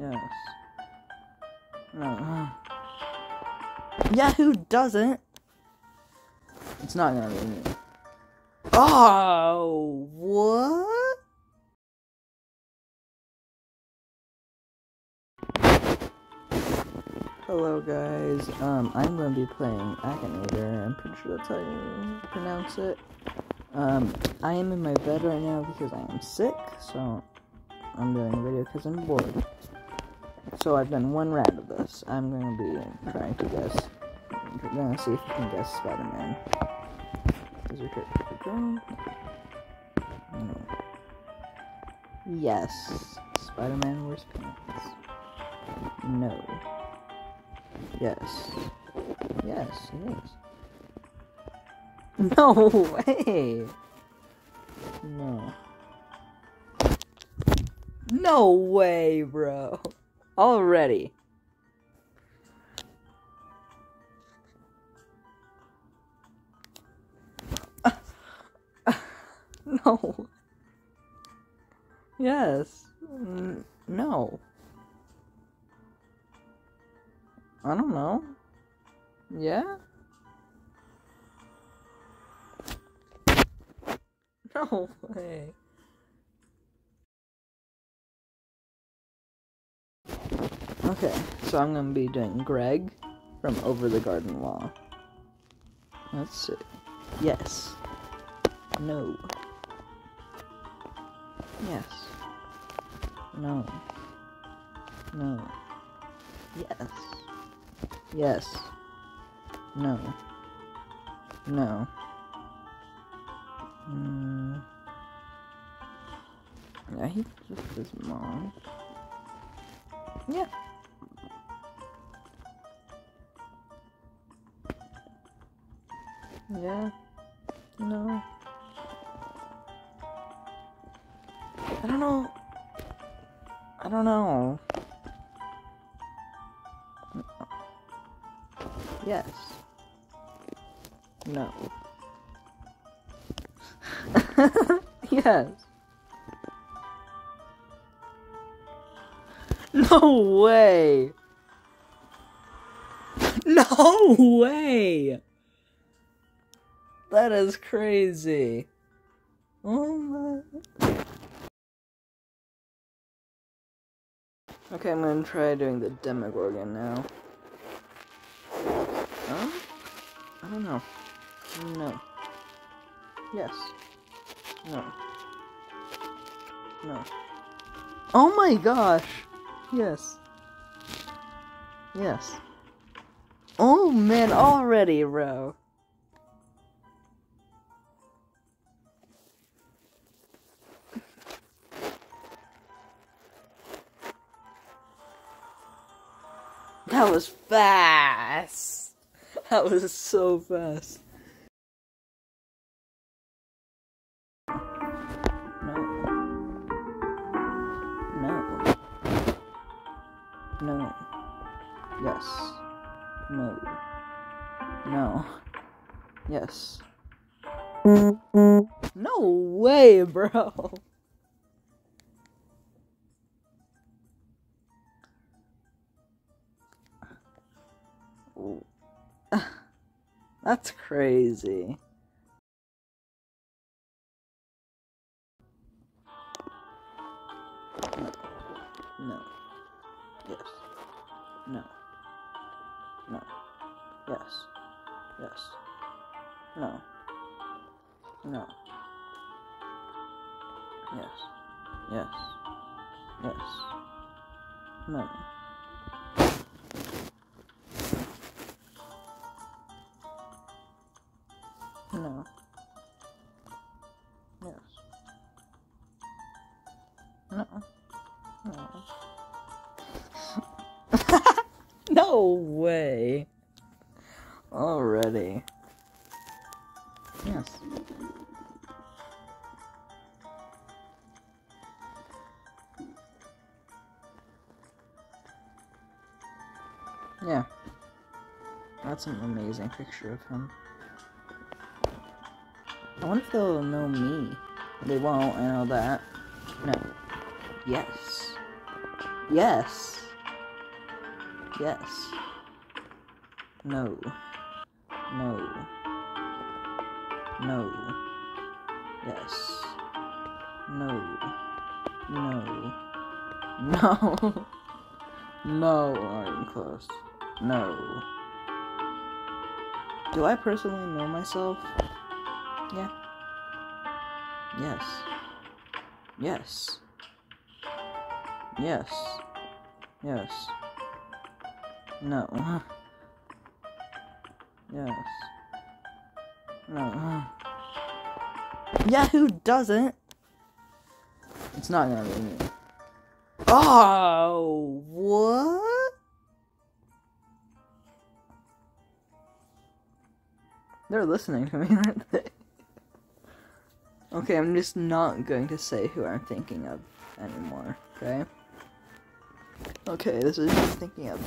Yes. No. Yeah, who doesn't? It's not gonna be me. Oh, what? Hello guys, I'm going to be playing Akinator. I'm pretty sure that's how you pronounce it. I am in my bed right now because I am sick, so I'm doing a video because I'm bored. So I've done one round of this. I'm going to be trying to guess. I'm going to see if you can guess Spider-Man. Is your character going? No. Yes. Spider-Man wears pants. No. Yes. Yes, it is. No way! No. No way, bro. Already. No. Yes. No. I don't know. Yeah? No way. Okay, so I'm gonna be doing Greg from Over the Garden Wall. Let's see. Yes. No. Yes. No. No. Yes. Yes. No. No. Yeah, he's just his mom. Yeah. Yeah. No. I don't know. I don't know. Yes. No. Yes. No way. No way. That is crazy. Oh my. Okay, I'm gonna try doing the Demogorgon now. Huh? I don't know. No. Yes. No. No. Oh my gosh! Yes. Yes. Oh man, already, bro. That was fast! That was so fast. No. No. Yes. No. No. Yes. No way, bro. That's crazy. No. Yes. No. No. Yes. Yes. No. No. Yes. Yes. Yes. No. No. Yes. No. No. No way. Already. Yes. Yeah. That's an amazing picture of him. I wonder if they'll know me. They won't, I know that. No. Yes. Yes. Yes. No. No. No. Yes. No. No. No. No. Not even close. No. Do I personally know myself? Yeah. Yes. Yes. Yes. Yes. No. Yes. No. Yeah, who doesn't? It's not gonna be me. Oh, what? They're listening to me, aren't they? Okay, I'm just not going to say who I'm thinking of anymore, okay? Okay, this is who I'm thinking of.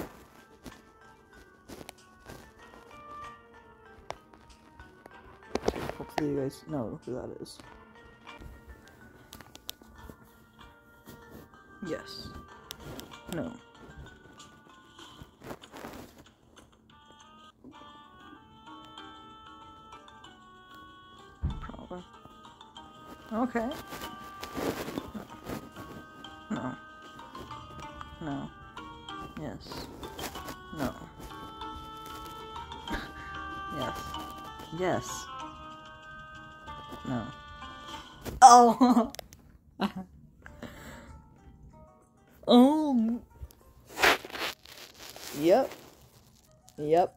Hopefully you guys know who that is. Yes. No. Probably. Okay. No. No. Yes. No. Yes. Yes. No. Oh! Oh! Yep. Yep.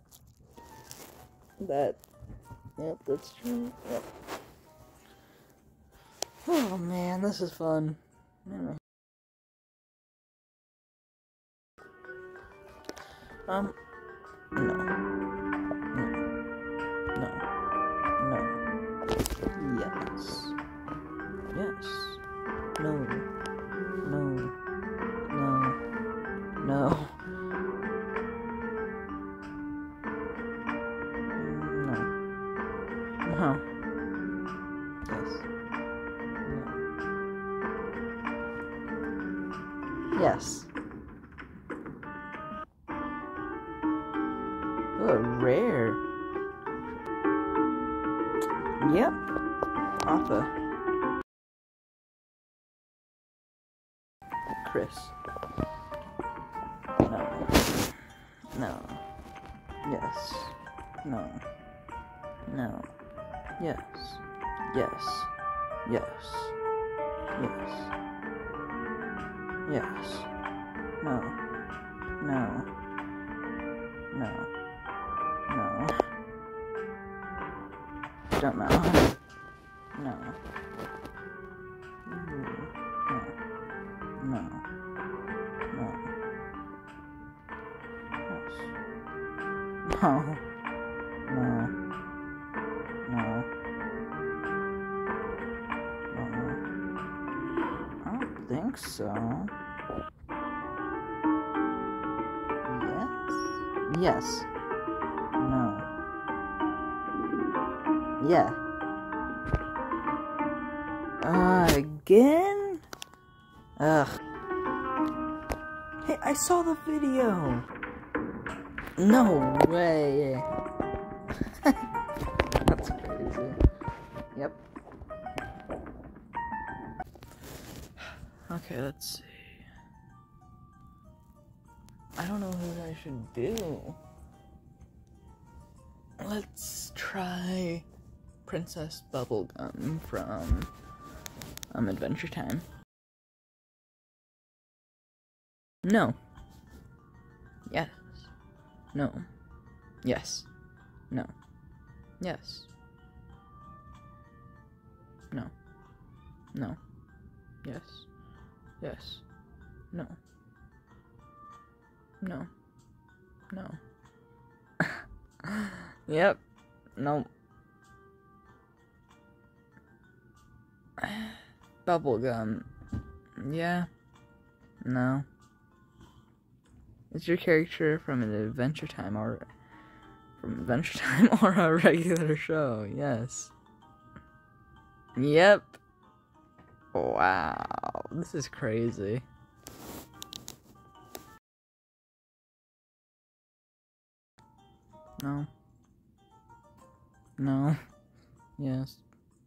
Yep, that's true. Yep. Oh man, this is fun. Anyway. No. No. No. No. Yes. Yes. No. No. No. No. No. Yes. No. Yes. Oh, rare. Yep. Papa. Chris. No. No. Yes. No. No. Yes. Yes. Yes. Yes. Yes. No. No. No. No. Don't know. No. No. No. No. Yes. No. No. No. I don't think so. Yes. Yes. No. Yeah. Again? Ugh. Hey, I saw the video. No way. That's crazy. Yep. Okay, let's see. I don't know who I should do. Let's try Princess Bubblegum from Adventure Time. No. Yes. No. Yes. No. Yes. No. No. Yes. Yes. No. No. No. Yep. No. Bubblegum. Yeah. No. Is your character from an Adventure Time or a regular show? Yes. Yep. Wow. This is crazy. No. No. Yes.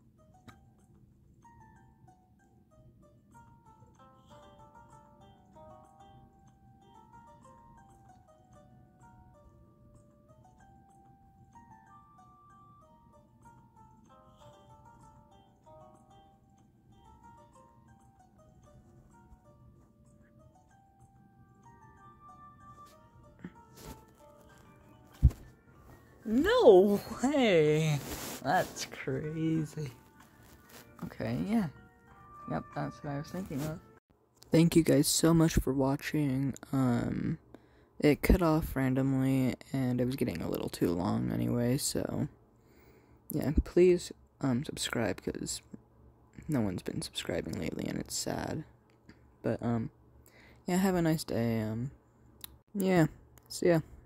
No way! That's crazy. Okay, yeah. Yep, that's what I was thinking of. Thank you guys so much for watching. It cut off randomly, and it was getting a little too long anyway, so yeah, please, subscribe, because no one's been subscribing lately, and it's sad. But, yeah, have a nice day, yeah, see ya.